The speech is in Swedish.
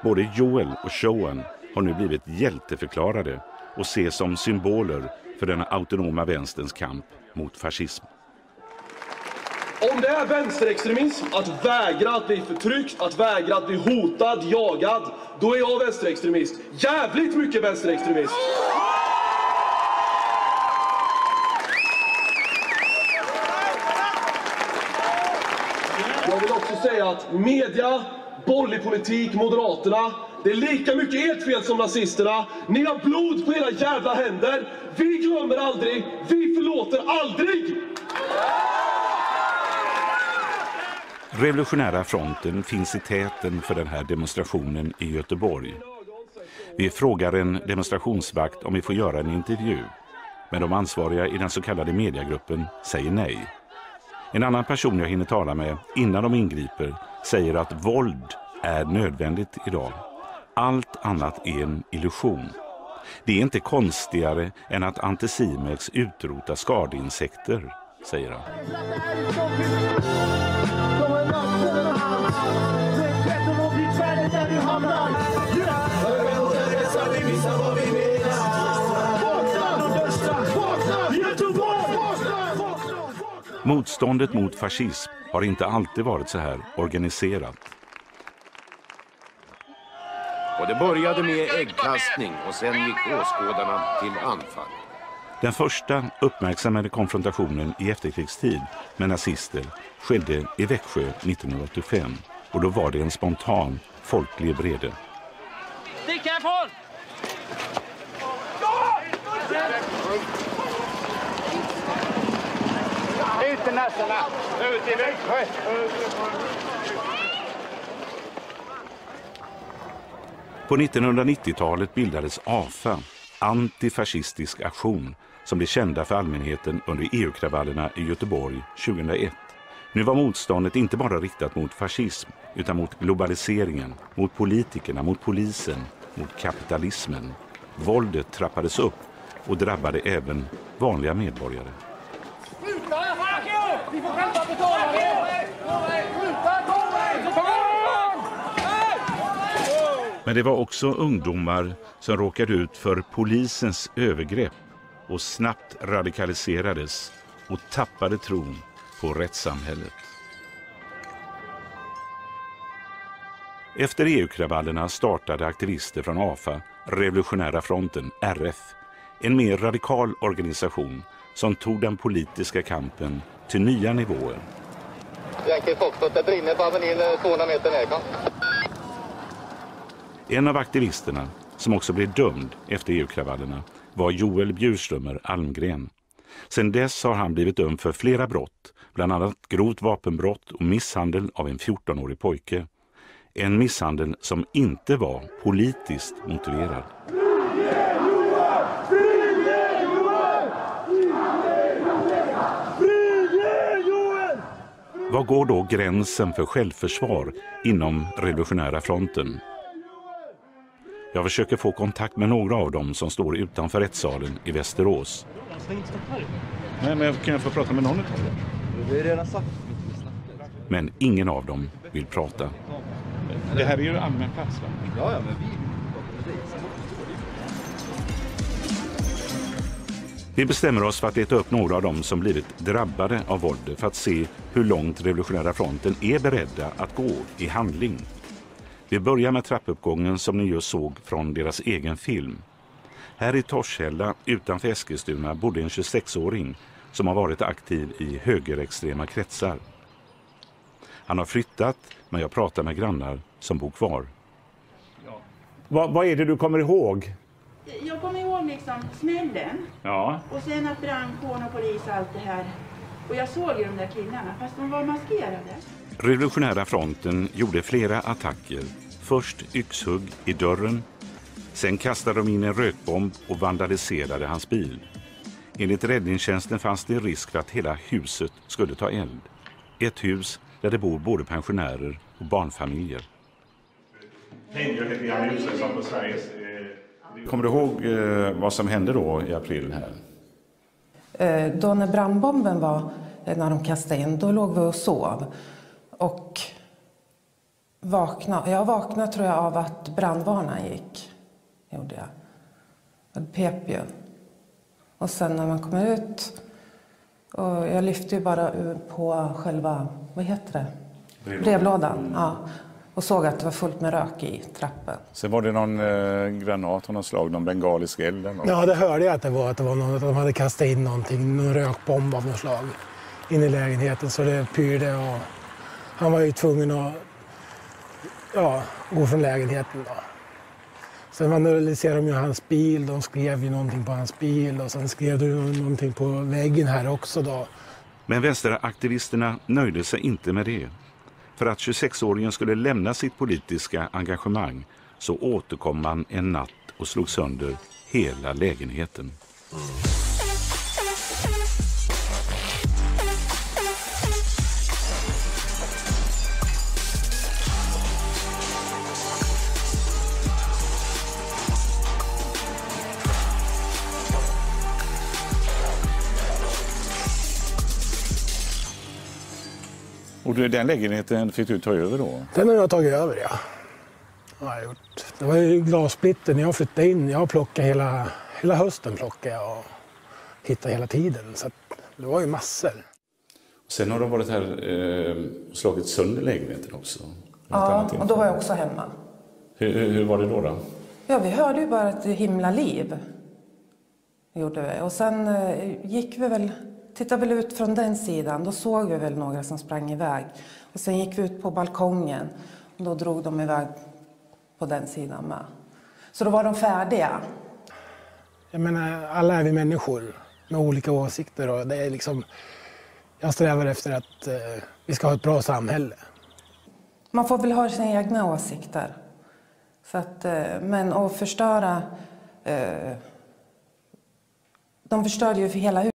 Både Joel och Showan har nu blivit hjälteförklarade och ses som symboler för den autonoma vänsterns kamp mot fascism. Om det är vänsterextremism att vägra att bli förtryckt, att vägra att bli hotad, jagad, då är jag vänsterextremist. Jävligt mycket vänsterextremist! Jag vill också säga att media, borgerlig politik, Moderaterna, det är lika mycket ert fel som nazisterna. Ni har blod på era jävla händer. Vi glömmer aldrig, vi förlåter aldrig! Revolutionära fronten finns i täten för den här demonstrationen i Göteborg. Vi frågar en demonstrationsvakt om vi får göra en intervju, men de ansvariga i den så kallade mediegruppen säger nej. En annan person jag hinner tala med innan de ingriper säger att våld är nödvändigt idag. Allt annat är en illusion. Det är inte konstigare än att Anticimex utrotar skadeinsekter, säger han. Motståndet mot fascism har inte alltid varit så här organiserat. Och det började med äggkastning och sen gick åskådarna till anfall. Den första uppmärksammade konfrontationen i efterkrigstid med nazister skedde i Växjö 1985 och då var det en spontan folklig vrede. Stick härifrån! Ut i nässorna! Ut i Växjö! På 1990-talet bildades AFA, Antifascistisk aktion, som blev kända för allmänheten under EU-kravallerna i Göteborg 2001. Nu var motståndet inte bara riktat mot fascism utan mot globaliseringen, mot politikerna, mot polisen, mot kapitalismen. Våldet trappades upp och drabbade även vanliga medborgare. Vi får själva betala det! Men det var också ungdomar som råkade ut för polisens övergrepp och snabbt radikaliserades och tappade tron på rättssamhället. Efter EU-kravallerna startade aktivister från AFA, Revolutionära fronten, RF, en mer radikal organisation som tog den politiska kampen till nya nivåer. Yankee Foxtrot, det brinner bara in 200 meter ner. En av aktivisterna, som också blev dömd efter EU-kravallerna, var Joel Bjurströmer Almgren. Sedan dess har han blivit dömd för flera brott, bland annat grovt vapenbrott och misshandel av en 14-årig pojke. En misshandel som inte var politiskt motiverad. Var går då gränsen för självförsvar inom Revolutionära fronten? Jag försöker få kontakt med några av dem som står utanför rättssalen i Västerås. Nej, men kan jag få prata med någon av dem? Det är redan sagt. Men ingen av dem vill prata. Det här är ju allmän plats, va? Ja, men Vi bestämmer oss för att leta upp några av dem som blivit drabbade av våldet för att se hur långt Revolutionära fronten är beredda att gå i handling. Vi börjar med trappuppgången som ni just såg från deras egen film. Här i Torshälla utanför Eskilstuna bodde en 26-åring som har varit aktiv i högerextrema kretsar. Han har flyttat, men jag pratar med grannar som bor kvar. Ja. Vad är det du kommer ihåg? Jag kommer ihåg liksom smällen. Ja. Och sen att brandkåren och polis och allt det här. Och jag såg ju de där killarna, fast de var maskerade. Revolutionära fronten gjorde flera attacker. Först yxhugg i dörren. Sen kastade de in en rökbomb och vandaliserade hans bil. Enligt räddningstjänsten fanns det risk för att hela huset skulle ta eld. Ett hus där det bor både pensionärer och barnfamiljer. Hej, jag heter Jan Josefsson på Sveriges... Kommer du ihåg vad som hände då i april här? Då när brandbomben var, när de kastade in, då låg vi och sov. Och Jag vaknade tror jag av att brandvarnaren gick. Gjorde jag. Det pep ju. Och sen när man kommer ut, och jag lyfte ju bara på själva, vad heter det? Brevlådan. Ja. Och såg att det var fullt med rök i trappen. Sen var det någon granat av något slag, någon bengalisk eld eller något. Ja, det hörde jag att det var någon, att de hade kastat in någon rökbomb av något slag in i lägenheten, så det pyrde, och han var ju tvungen att gå från lägenheten då. Sen vandaliserade de ju hans bil, de skrev ju någonting på hans bil, och sen skrev de någonting på väggen här också då. Men vänsteraktivisterna nöjde sig inte med det. För att 26-åringen skulle lämna sitt politiska engagemang så återkom man en natt och slog sönder hela lägenheten. Och den lägenheten fick du ta över då? Den har jag tagit över, ja. Har jag gjort. Det var ju glassplitter när jag flyttade in. Jag plockade hela hösten plockade jag och hittade hela tiden. Så det var ju massor. Sen har de varit här och slagit sönder lägenheten också. Ja, och då var jag också hemma. Hur var det då? Ja, vi hörde ju bara ett himla liv. Gjorde vi. Och sen tittade väl ut från den sidan. Då såg vi väl några som sprang iväg. Och sen gick vi ut på balkongen. Och då drog de iväg på den sidan med. Så då var de färdiga. Jag menar, alla är vi människor med olika åsikter. Och det är liksom, jag strävar efter att vi ska ha ett bra samhälle. Man får väl ha sina egna åsikter. Så att, men att förstöra... de förstörde ju för hela huset.